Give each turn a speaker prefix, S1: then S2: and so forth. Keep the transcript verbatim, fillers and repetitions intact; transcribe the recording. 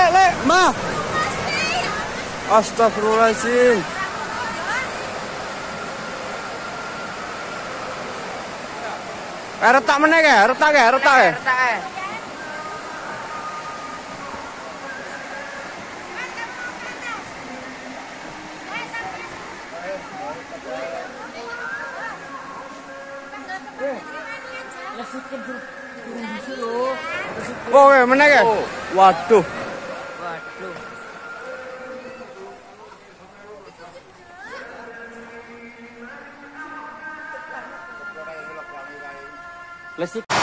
S1: lek, mah. Astagfirullahaladzim. Eh, retak meneh ke? Retak ke? Retak ke?
S2: Retak ke?
S1: Oh, weh, meneh ke? Waduh.
S2: Waduh.
S1: Lesik.